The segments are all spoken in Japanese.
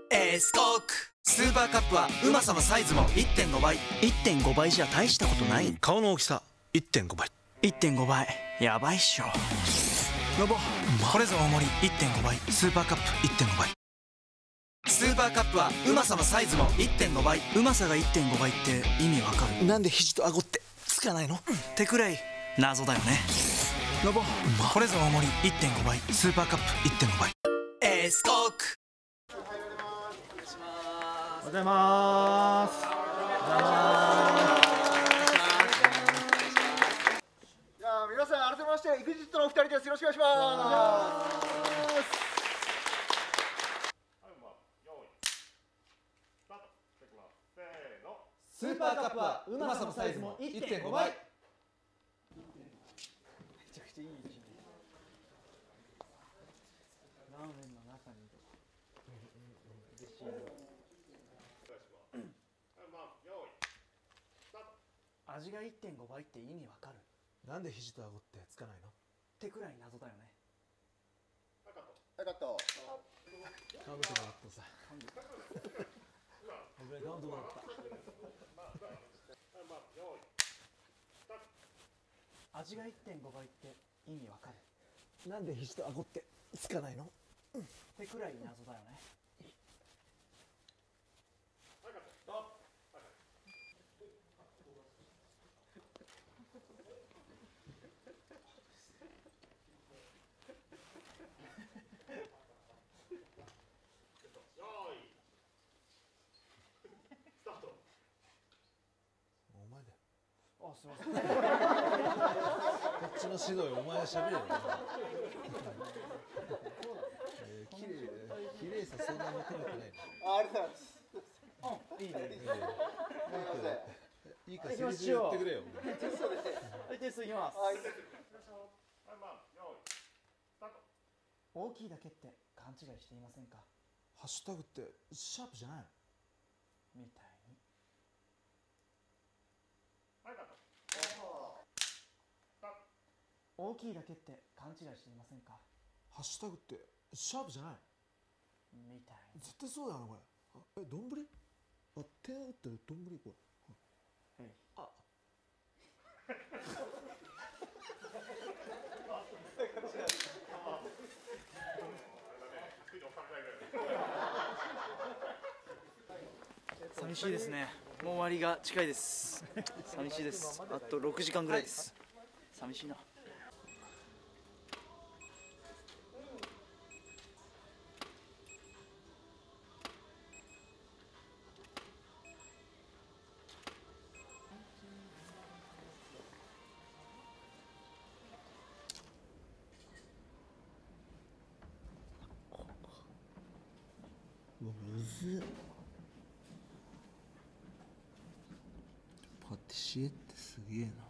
エースコークスーパーカップはうまさもサイズも 1.5 倍。 1.5 倍じゃ大したことない。 顔の大きさ 1.5 倍。 1.5 倍やばいっしょ。やば、 これぞ大盛り 1.5 倍。スーパーカップ 1.5 倍。スーパーカップはうまさもサイズも 1.5 倍。 うまさが 1.5 倍って意味わかる？ なんで肘と顎ってつかないの？ ってくらい謎だよね。 やば、これぞ大盛り 1.5 倍。スーパーカップ 1.5 倍。エースコーク。 おはようございます。 じゃあ皆さん改めまして EXIT のお二人です。よろしくお願いします。 スーパーカップはうまさもサイズも 1.5 倍。めちゃくちゃいい位置にラーメンの中に嬉しい味が 1.5 倍って意味わかる？ なんで肘と顎ってつかないの？ ってくらい謎だよね。 はい、カット。 カウントがあったさ。危ない、カウントがあった。 味が 1.5 倍って意味わかる？ なんで肘と顎ってつかないの？ ってくらい謎だよね。 お前だよ。 あ、すいません。 こっちの指導よ、お前は喋れよ。綺麗さそんな求めてないの。 ありがとうございます。 いいね。 いいか、セリフ言ってくれよ。 はい、点数いきます。 はい。 大きいだけって勘違いしていませんか？ ハッシュタグってシャープじゃないの？ みたいに。大きいだけって勘違いしていませんか？ ハッシュタグってシャープじゃないの？ みたいに。 絶対そうだよな、これ。どんぶり？あ、点打ってるどんぶりこれ。 はい。 あ。 寂しいですね。もう終わりが近いです。寂しいです。あと6時間ぐらいです。寂しいな。 うわ、むずっ。パティシエってすげえな。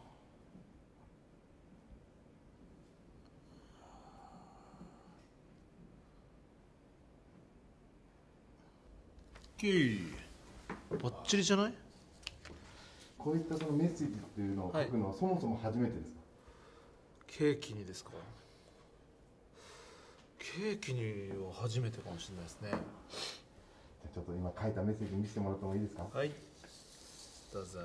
バッチリじゃない？ こういったそのメッセージっていうのを書くのはそもそも初めてですか？ ケーキにですか？ケーキには初めてかもしれないですね。 じゃあちょっと今書いたメッセージ見せてもらってもいいですか？ はい、どうぞ。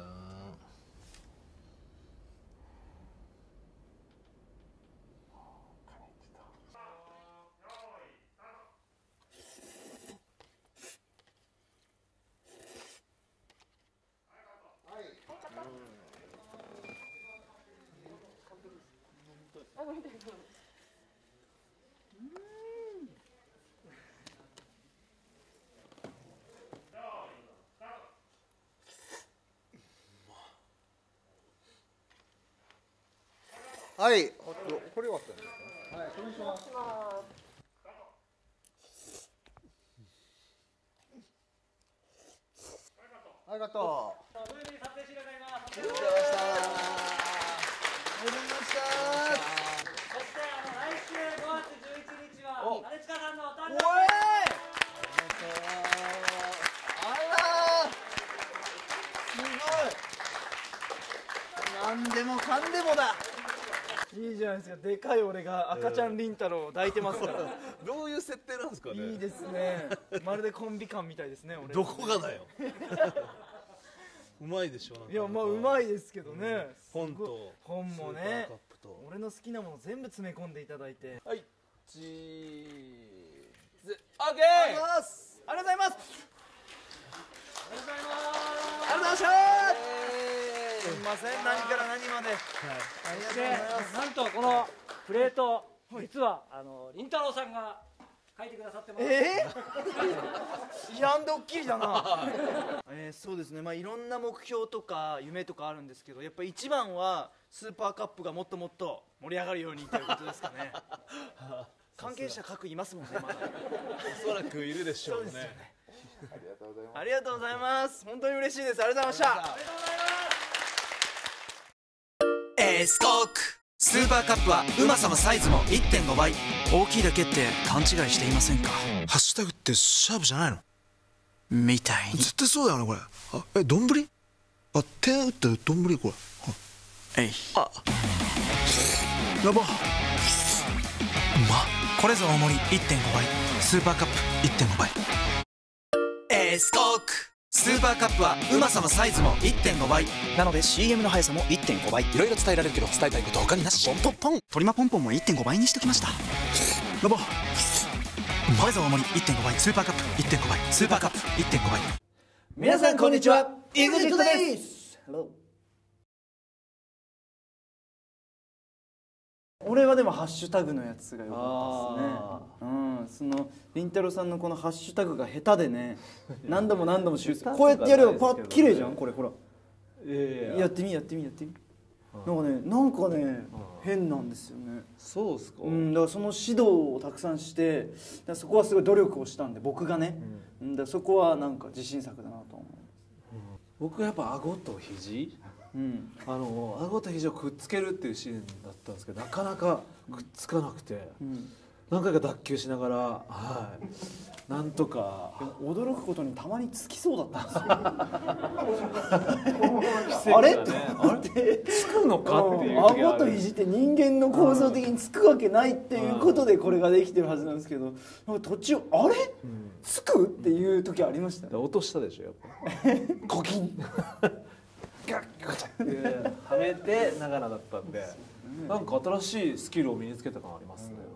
はい。これ終わったんですか？はい。これにします。ありがとう。 ブービー撮影終了になります。 ありがとうございました。ありがとうございました。 そして来週5月11日は兼近さんのお誕生日。 あらー、すごい。なんでもかんでもだ。いいいじゃないですか。でかい俺が赤ちゃんりんたろーを抱いてますから。 どういう設定なんですかね。 いいですね。まるでコンビ感みたいですね。俺。 どこがだよ。うまいでしょ。 いやまあうまいですけどね。 本と本もねスーパーカップと。 俺の好きなもの全部詰め込んでいただいて。 はい。チーズ。オッケー。 ありがとうございます。ありがとうございます。ありがとうございます。ありがとうございました。すみません、何から何まで。ありがとうございます。 なんとこのプレート、実はりんたろーさんが書いてくださってます。 いらんドッキリだな。そうですね、まあいろんな目標とか夢とかあるんですけど、やっぱり一番はスーパーカップがもっともっと盛り上がるようにということですかね。関係者各いますもんね、まだ。 おそらくいるでしょうね。 ありがとうございます。本当に嬉しいです。ありがとうございました。 エスコークスーパーカップはうまさもサイズも 1.5 倍。大きいだけって勘違いしていませんか？ ハッシュタグってシャープじゃないの？ みたいに。 絶対そうだよねこれ。あ、丼？あ、点打ってる丼これ。 えい。 あ、やば。 これぞ大盛り 1.5 倍。スーパーカップ 1.5 倍。エスコークスーパーカップはうまさもサイズも 1.5 倍なので CM の速さも 1.5 倍。いろいろ伝えられるけど伝えたいこと他になし。ポンポンポントリマポンポンも 1.5 倍にしときました。 やば。 これぞ大盛り 1.5 倍。スーパーカップ 1.5 倍。スーパーカップ 1.5 倍。 皆さんこんにちは。EXIT です。俺はでもハッシュタグのやつが良かったですね。りんたろーさんのこのハッシュタグが下手でね、何度も何度も修正。こうやってやればパッ綺麗じゃんこれ。ほらやってみ。なんかね変なんですよね。 そうですか。 だからその指導をたくさんして、そこはすごい努力をしたんで僕がね、だからそこはなんか自信作だなと思う。 僕はやっぱ顎と肘、顎と肘をくっつけるっていうシーンだったんですけど、なかなかくっつかなくて、何回か脱臼しながら、なんとか。 驚くことにたまにつきそうだったんですよ。あれってつくのかっていう時がある。 顎と肘って人間の構造的につくわけないっていうことでこれができてるはずなんですけど、なんか途中あれつくっていう時ありましたね。 落としたでしょやっぱ。 コキンガッガッってはめてながらだったんで、なんか新しいスキルを身につけた感ありますね。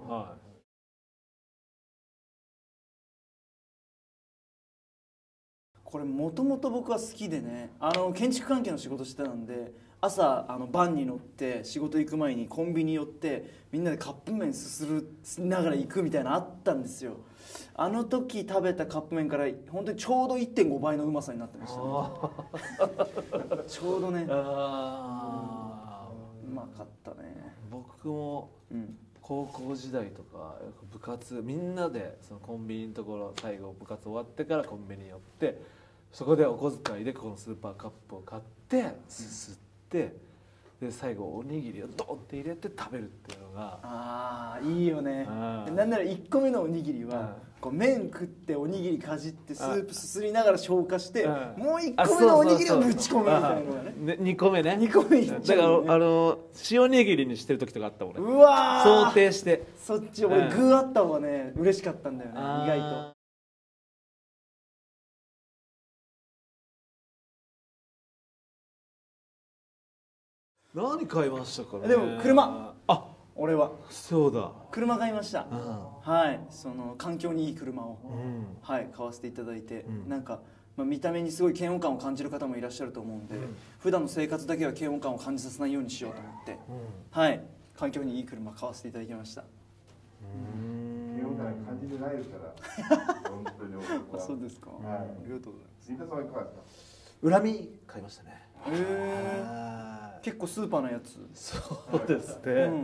これもともと僕は好きでね、建築関係の仕事してたんで、朝バンに乗って仕事行く前にコンビニ寄ってみんなでカップ麺すするながら行くみたいなのあったんですよ。あの時食べたカップ麺から本当にちょうど 1.5 倍のうまさになってましたね。ちょうどね、うまかったね。 僕も高校時代とか部活みんなでそのコンビニのところ、最後部活終わってからコンビニに寄って、そこでお小遣いでこのスーパーカップを買ってすすって、で最後おにぎりをドンって入れて食べるっていうのがいいよね。なんなら1個目のおにぎりはこう麺食っておにぎりかじってスープすすりながら消化して、もう1個目のおにぎりをぶち込むみたいなのがね。 2個目ね。 2個目いっちゃう、ね、 だから塩にぎりにしてる時とかあった俺。 うわ想定して。 そっち俺具あった方がね嬉しかったんだよね、意外と。 何買いましたかね。 でも車。俺はそうだ、 車買いました。はい、その環境にいい車を、買わせていただいて、なんか、見た目にすごい嫌悪感を感じる方もいらっしゃると思うんで、普段の生活だけは嫌悪感を感じさせないようにしようと思って、環境にいい車買わせていただきました。 嫌悪感感じてないから本当に僕は。 そうですか。ありがとうございます。 飯田さんはいかがですか。 恨み買いましたね。 結構スーパーなやつ。 そうですね。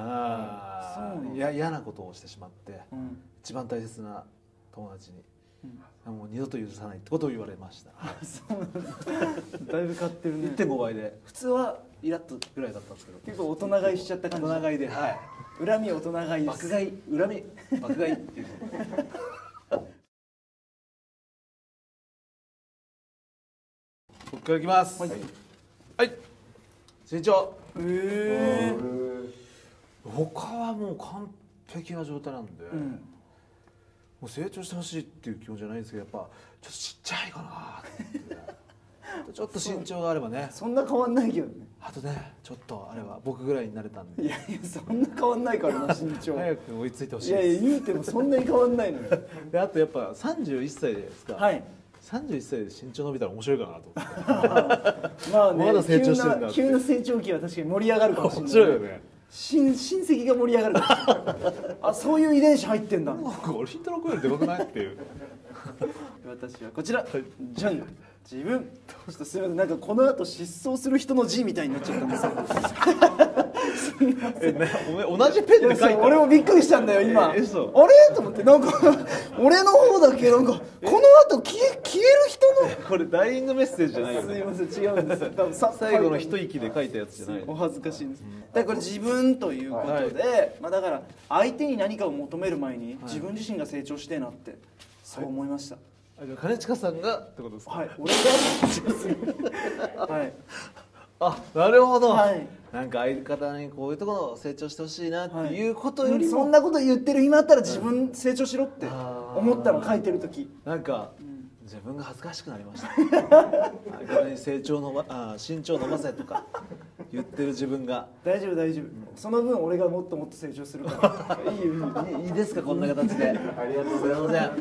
嫌なことをしてしまって、一番大切な友達にもう二度と許さないってことを言われました。 そうなんだ。だいぶ買ってるね。 1.5 倍で、普通はイラッとぐらいだったんですけど、 結構大人買いしちゃった感じ。 大人買いで、 恨み大人買いです。 爆買い、恨み爆買いっていう。僕からいきます。はい。身長。 他はもう完璧な状態なんで、 うんもう成長してほしいっていう気持ちじゃないですけど、やっぱちょっとちっちゃいかなってちょっと身長があればね、 そんな変わんないけどね。 あとねちょっとあれば僕ぐらいになれたんでいやいや、そんな変わんないからな、身長。 早く追いついてほしいやいや、 いです。 言うてもそんなに変わんないのよ。 であとやっぱ31歳ですか、 はい。 31歳で身長伸びたら面白いかなと思ってまあね、 まだ成長してるんだって急な成長期は確かに盛り上がるかもしれ面ない。 白いよね。 親戚が盛り上がるかもしれない。あ、そういう遺伝子入ってんだ。 なんか俺りんたろーくんよりでかくないっていう私はこちら、じゃん、自分。ちょっとすみません、なんかこの後失踪する人の字みたいになっちゃったんですよ。 お前同じペンで書いた俺もびっくりしたんだよ今。あれ嘘と思って、なんか俺の方だけなんかこの後消える人の。 これダイイングメッセージじゃないよね。 すいません、違うんですよ。多分最後の一息で書いたやつじゃないお恥ずかしいんです。だからこれ自分ということで、まあだから相手に何かを求める前に自分自身が成長してえなってそう思いました。 あじゃあ兼近さんがってことですか。 はい、俺がはい。 あなるほど、 はいなんか相方にこういうところを成長してほしいなっていうことよりも、 そんなこと言ってる暇あったら自分成長しろって思ったの、書いてる時。 なんか、自分が恥ずかしくなりました相方に成長の身長伸ばせとか言ってる自分が大丈夫大丈夫、その分俺がもっともっと成長するからいいよいいですかこんな形でありがとうございません。 すいません。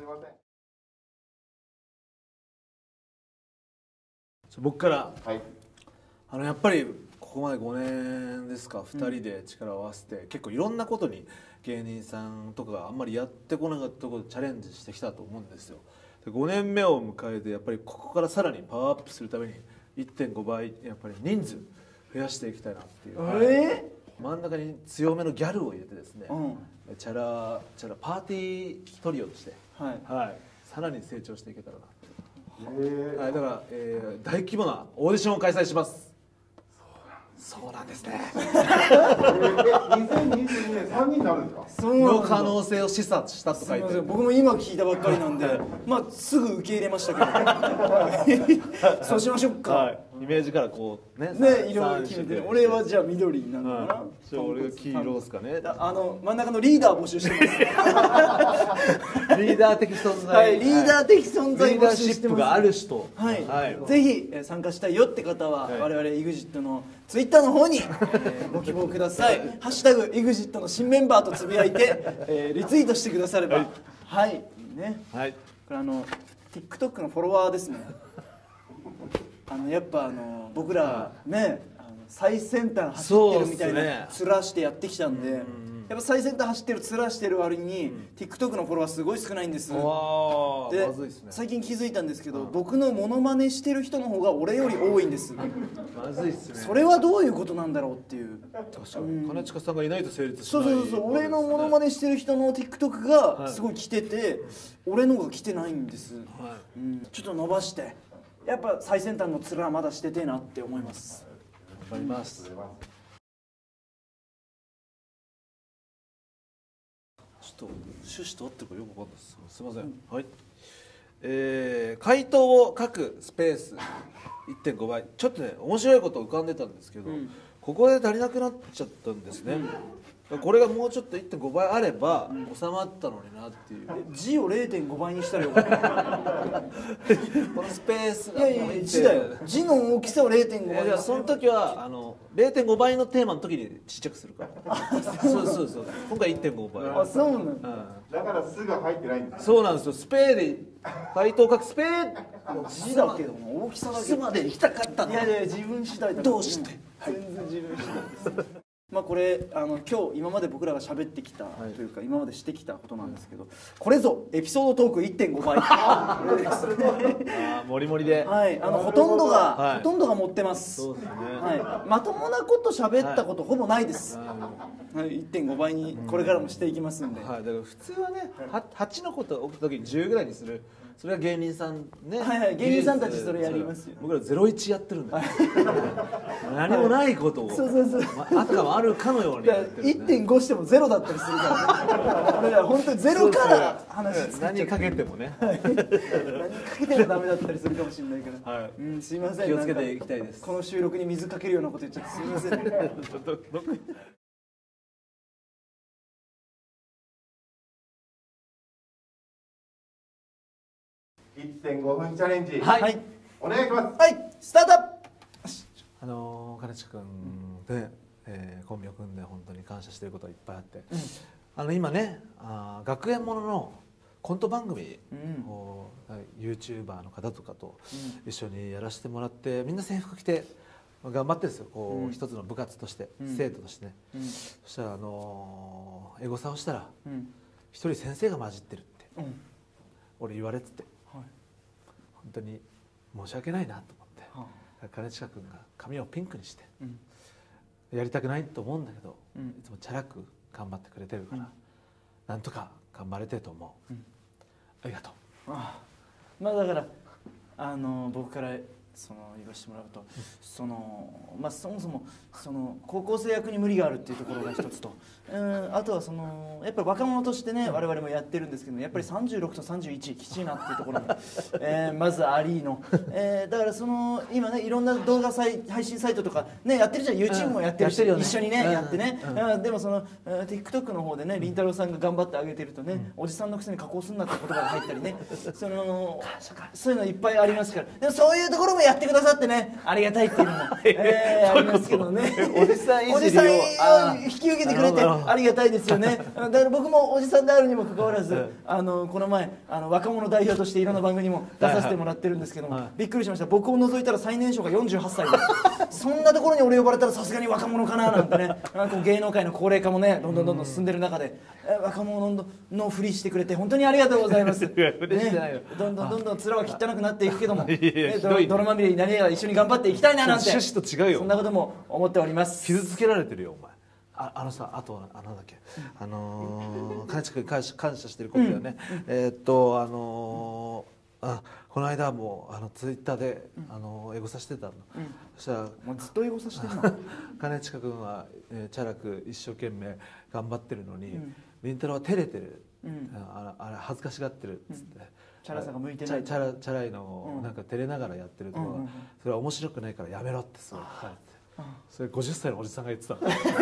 僕からはい。 やっぱりここまで5年ですか、2人で力を合わせて結構いろんなことに芸人さんとかがあんまりやってこなかったことでチャレンジしてきたと思うんですよ。で5年目を迎えてやっぱりここからさらにパワーアップするために 1.5 倍やっぱり人数増やしていきたいなっていう、真ん中に強めのギャルを入れてですね、チャラパーティートリオとして、はいさらに成長していけたらなってはい、だから、大規模なオーディションを開催します。そうなんですね。 2022年3人になるんですか？ の可能性を示唆したと書いてる。 僕も今聞いたばっかりなんでまあすぐ受け入れましたけどそうしましょうか、 はい、イメージからこうね色々決めて、俺はじゃあ緑になるのかな、 じゃあ俺が黄色ですかね。 真ん中のリーダー募集してますリーダー的存在、 はい、リーダー的存在リーダー募集してます。 シップがある人、 はい、ぜひ参加したいよって方は、我々 EXIT のツイッターの方に、ご希望ください。ハッシュタグ EXIT の新メンバーとつぶやいて、リツイートしてくだされば、はいね、 はいこれTikTok のフォロワーですね。やっぱ僕らね、最先端走ってるみたいな面してやってきたんで、やっぱ最先端走ってる面してる割に、TikTok のフォロワーすごい少ないんです。でまずいですね。 最近気づいたんですけど、僕のモノマネしてる人の方が俺より多いんです。 まずいっすね。 それはどういうことなんだろうっていう。 確かに兼近さんがいないと成立しそない。 う俺のモノマネしてる人の TikTok がすごい来てて、俺のが来てないんです、ちょっと伸ばしてやっぱ最先端の面はまだしててえなって思います。 頑張ります。ちょっと趣旨と合ってるかよく分かんないです。すみません。はい。回答を書くスペース 1.5 倍。ちょっとね面白いこと浮かんでたんですけど、ここで足りなくなっちゃったんですね。これがもうちょっと 1.5 倍あれば収まったのになっていう。 字を 0.5 倍にしたらよかった。 このスペースがいや字だよ。字の大きさを 0.5 倍。 じゃあその時は0.5 倍のテーマの時にちっちゃくするから。そう今回 1.5 倍。 あ、そうなんだ。 だからすぐ入ってないんです。 そうなんですよ。スペーで回答書くスペー字だけども大きさだけスまで行きたかったの。 いや自分次第だ。どうして？全然自分次第です。まあこれ今日今まで僕らが喋ってきたというか、今までしてきたことなんですけど、これぞエピソードトーク 1.5 倍。 もりもりで。 はい、ほとんどが持ってます。 そうですね。 はい、まともなこと喋ったことほぼないです。はい、1.5 倍にこれからもしていきますんで。 はい、だから普通はね、8のことが起きた時に10ぐらいにする。それは芸人さんね。 はい、芸人さんたちそれやりますよ。 僕ら01やってるんだよ。何もないことを。 そう。 あたかもあるかのようにやってる。 1.5 しても0だったりするから。俺ら本当に0から話作っちゃう。 何かけてもね。 何かけてもダメだったりするかもしれないから。 はい。 すいません。 気をつけていきたいです。 この収録に水かけるようなこと言っちゃってすいません。 1.5 分チャレンジ、 はいお願いします。 はいスタート。 兼近君で、コンビを組んで本当に感謝していることがいっぱいあって、今ね学園もののコント番組を、YouTuber の方とかと一緒にやらせてもらって、みんな制服着て頑張ってるんですよ、こう一つの部活として、生徒としてね、そしたらエゴサをしたら一人先生が混じってるって、俺言われてて、本当に申し訳ないなと思って、兼近君が髪をピンクにして、やりたくないと思うんだけど、いつもチャラく頑張ってくれてるから、なんとか頑張れてると思う、ありがとう。 まあだから僕から言わせてもらうと、そもそも高校生役に無理があるっていうところが一つと、あとはやっぱり若者としてね、我々もやってるんですけど、やっぱり36と31きちいなっていうところに、まずありの、だから今ねいろんな動画配信サイトとかねやってるじゃん、YouTube もやってるし、一緒にねやってね、でもTikTok の方でねりんたろーさんが頑張ってあげてるとね、おじさんのくせに加工すんなって言葉が入ったりね、そういうのいっぱいありますから、でもそういうところもやってくださってね、ありがたいっていうのも、ありますけどね、 おじさんいじりを引き受けてくれてありがたいですよね。だから僕もおじさんであるにもかかわらず、この前若者代表としていろんな番組にも出させてもらってるんですけども、びっくりしました。僕を除いたら最年少が48歳でそんなところに俺呼ばれたらさすがに若者かななんてね、芸能界の高齢化もねどんどん進んでる中で、若者のふりしてくれて本当にありがとうございます。どんどん面は汚くなっていくけども、泥まみれになりながら一緒に頑張っていきたいななんて、 趣旨と違うよ、 そんなことも思っております。 傷つけられてるよお前。あとなんだっけ、兼近君感謝してることだよね。この間もツイッターでエゴサしてたの、そしたらもうずっとエゴサしてるの兼近君はチャラく一生懸命頑張ってるのに、りんたろーは照れてる、あれ恥ずかしがってるっつって、 チャラさが向いてない、 チャラいのをなんか照れながらやってるとか、それは面白くないからやめろってすごい書かれて、それ50歳のおじさんが言ってた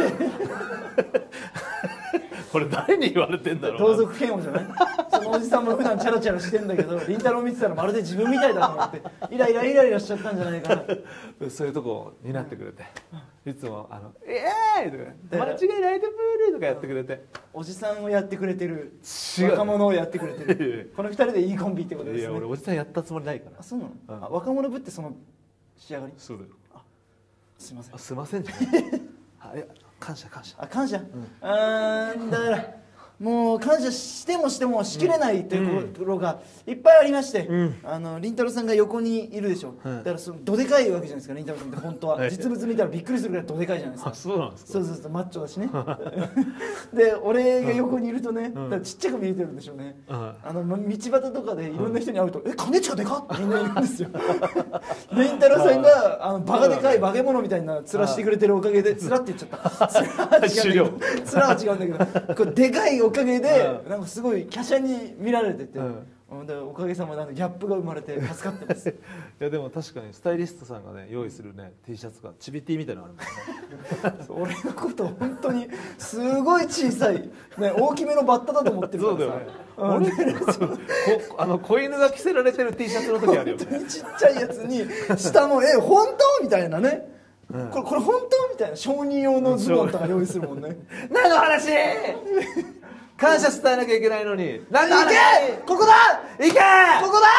これ誰に言われてんだろうな。 同族嫌悪じゃないそのおじさんも普段チャラチャラしてんだけど、りんたろー見てたらまるで自分みたいだと思ってイライラしちゃったんじゃないかなそういうとこになってくれて、いつも「えーい!」とか「間違いないでプール!」とかやってくれて、 おじさんをやってくれてる、若者をやってくれてるこの二人でいいコンビってことですね。 いや俺おじさんやったつもりないから。 あ、そうなの、若者ぶってその仕上がり。 そうだよ。 すいません。 すいませんじゃない感謝。 感謝。だからもう感謝してもしきれないというところがいっぱいありまして、りんたろーさんが横にいるでしょ。だからどでかいわけじゃないですか、りんたろーさんって本当は。実物見たらびっくりするぐらいどでかいじゃないですか。 そうなんですか。 そうマッチョだしねで俺が横にいるとね、だからちっちゃく見えてるんでしょうね。道端とかでいろんな人に会うと「兼近でかっ!」ってみんな言うんですよりんたろーさんがバカでかい化け物みたいな面してくれてるおかげで、面って言っちゃった面は違うんだけど、これでかいおかげでなんかすごい華奢に見られてて、おかげさまでギャップが生まれて助かってますいやでも確かにスタイリストさんがね用意するね T シャツがチビ T みたいなのあるもんね俺のこと本当にすごい小さい、ね、大きめのバッタだと思ってるからさ。 そうだよね子犬が着せられてる T シャツの時あるよねちっちゃいやつに下の「本当?」みたいなね、これ本当みたいな承認用のズボンとか用意するもんね何の話感謝伝えなきゃいけないのに何の話。 行けここだ行けここ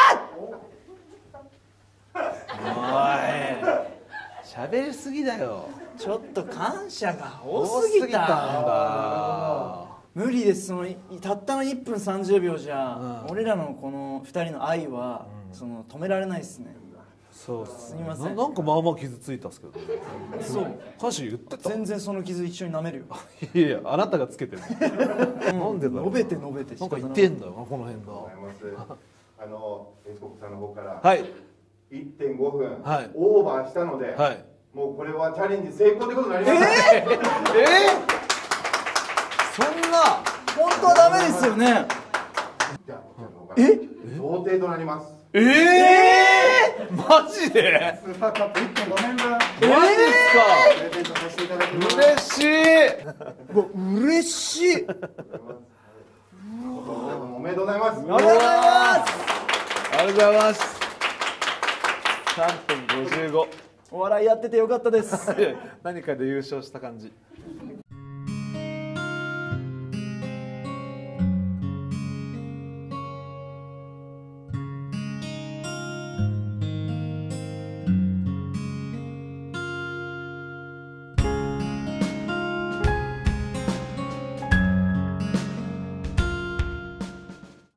だ。おい喋りすぎだよ。 ちょっと感謝が多すぎたんだ。無理です。たったの1分30秒じゃ、俺らのこの2人の愛は、止められないですね。 そうすみません。 なんかまあまあ傷ついたんですけど、 そう歌詞言ってた。 全然その傷一緒に舐めるよいやあなたがつけてるなんでだろう。 述べてなんか言ってんだよなこの辺だ。 エスコックさんの方からはい 1.5 分はいオーバーしたので、 はいもうこれはチャレンジ成功ということになります。 そんな本当はダメですよね。 じゃあこちらの方から想定となります。 マジでスーパーカップ 1.5 年分マジプレゼントさせていただきます。 ですか。 嬉しいおめでとうございます。 ありがとうございます。 あありがとうございます。3分55。 お笑いやっててよかったです。 何かで優勝した感じ。